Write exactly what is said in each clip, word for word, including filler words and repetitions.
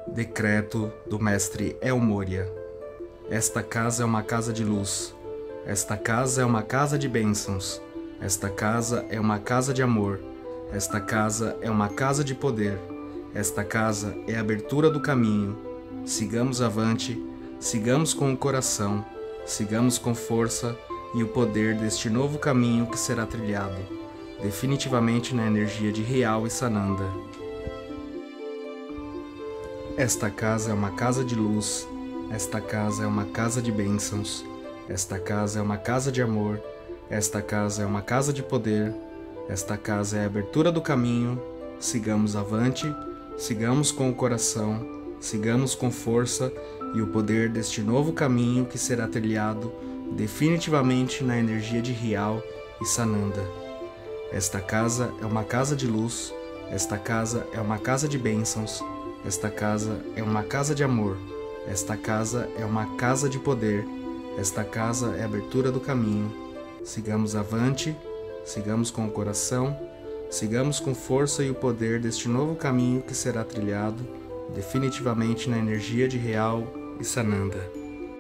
Decreto do Mestre El Moria. Esta casa é uma casa de luz. Esta casa é uma casa de bênçãos. Esta casa é uma casa de amor. Esta casa é uma casa de poder. Esta casa é a abertura do caminho. Sigamos avante, sigamos com o coração, sigamos com força e o poder deste novo caminho que será trilhado, definitivamente na energia de Real e Sananda. Esta casa é uma casa de luz. Esta casa é uma casa de bênçãos. Esta casa é uma casa de amor. Esta casa é uma casa de poder. Esta casa é a abertura do caminho. Sigamos avante, sigamos com o coração, sigamos com força e o poder deste novo caminho que será trilhado definitivamente na energia de Real e Sananda. Esta casa é uma casa de luz. Esta casa é uma casa de bênçãos. Esta casa é uma casa de amor. Esta casa é uma casa de poder. Esta casa é a abertura do caminho. Sigamos avante, sigamos com o coração, sigamos com força e o poder deste novo caminho que será trilhado definitivamente na energia de Real e Sananda.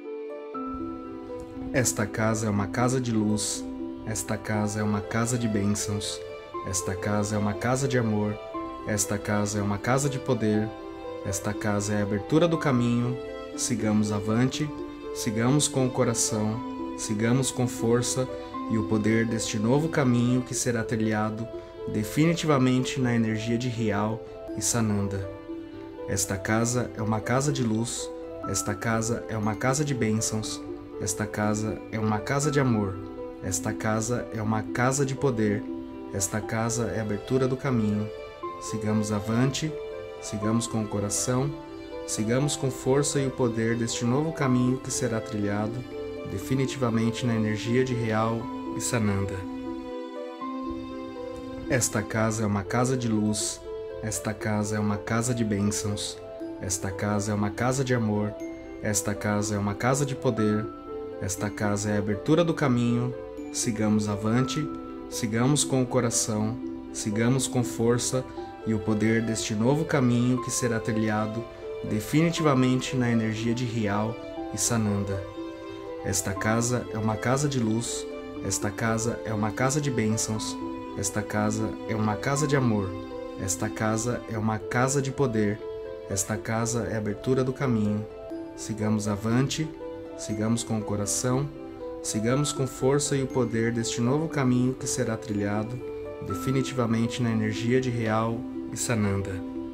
Esta casa é uma casa de luz. Esta casa é uma casa de bênçãos. Esta casa é uma casa de amor. Esta casa é uma casa de poder. Esta casa é a abertura do caminho. Sigamos avante, sigamos com o coração, sigamos com força e o poder deste novo caminho que será trilhado definitivamente na energia de Real e Sananda. Esta casa é uma casa de luz. Esta casa é uma casa de bênçãos. Esta casa é uma casa de amor. Esta casa é uma casa de poder. Esta casa é a abertura do caminho. Sigamos avante, sigamos com o coração, sigamos com força e o poder deste novo caminho que será trilhado definitivamente na energia de Real e Sananda. Esta casa é uma casa de luz. Esta casa é uma casa de bênçãos. Esta casa é uma casa de amor. Esta casa é uma casa de poder. Esta casa é a abertura do caminho. Sigamos avante, sigamos com o coração, sigamos com força e o poder deste novo caminho que será trilhado definitivamente na energia de Real e Sananda. Esta casa é uma casa de luz. Esta casa é uma casa de bênçãos. Esta casa é uma casa de amor. Esta casa é uma casa de poder. Esta casa é a abertura do caminho. Sigamos avante, sigamos com o coração, sigamos com força e o poder deste novo caminho que será trilhado definitivamente na energia de Real e Sananda.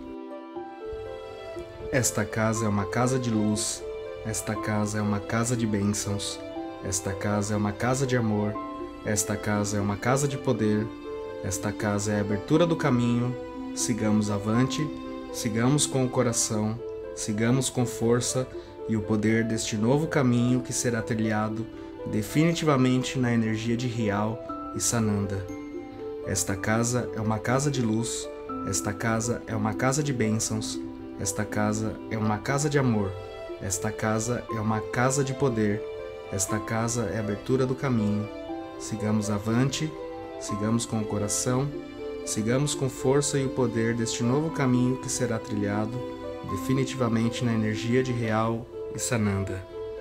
Esta casa é uma casa de luz. Esta casa é uma casa de bênçãos. Esta casa é uma casa de amor. Esta casa é uma casa de poder. Esta casa é a abertura do caminho. Sigamos avante, sigamos com o coração, sigamos com força e o poder deste novo caminho que será trilhado definitivamente na energia de Real e Sananda. Esta casa é uma casa de luz. Esta casa é uma casa de bênçãos. Esta casa é uma casa de amor. Esta casa é uma casa de poder. Esta casa é a abertura do caminho. Sigamos avante, sigamos com o coração, sigamos com força e o poder deste novo caminho que será trilhado definitivamente na energia de Real e Sananda.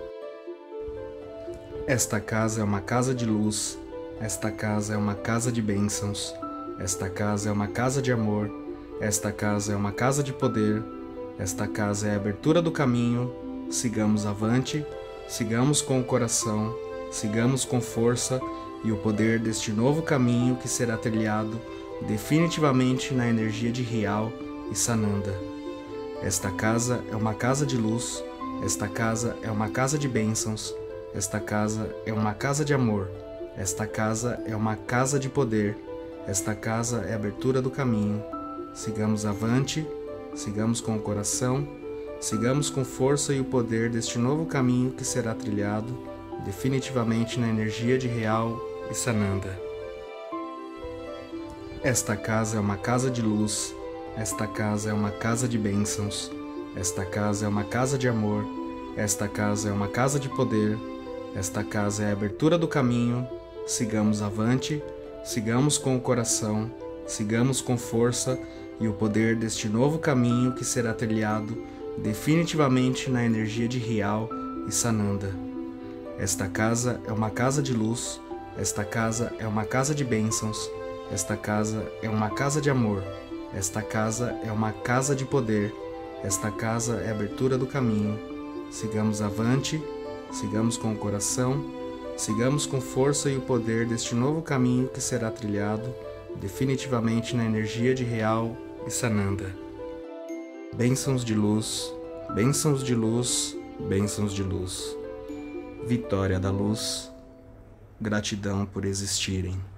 Esta casa é uma casa de luz. Esta casa é uma casa de bênçãos. Esta casa é uma casa de amor. Esta casa é uma casa de poder. Esta casa é a abertura do caminho. Sigamos avante, sigamos com o coração, sigamos com força e o poder deste novo caminho que será trilhado definitivamente na energia de Real e Sananda. Esta casa é uma casa de luz. Esta casa é uma casa de bênçãos. Esta casa é uma casa de amor. Esta casa é uma casa de poder. Esta casa é a abertura do caminho. Sigamos avante, sigamos com o coração, sigamos com força e o poder deste novo caminho que será trilhado definitivamente na energia de Real e Sananda. Esta casa é uma casa de luz. Esta casa é uma casa de bênçãos. Esta casa é uma casa de amor. Esta casa é uma casa de poder. Esta casa é a abertura do caminho. Sigamos avante, sigamos com o coração, sigamos com força e o poder deste novo caminho que será trilhado definitivamente na energia de Real e Sananda. Esta casa é uma casa de luz, esta casa é uma casa de bênçãos, esta casa é uma casa de amor, esta casa é uma casa de poder, esta casa é a abertura do caminho. Sigamos avante, sigamos com o coração, sigamos com força e o poder deste novo caminho que será trilhado definitivamente na energia de Real e Sananda. Bênçãos de luz, bênçãos de luz, bênçãos de luz. Vitória da luz, gratidão por existirem.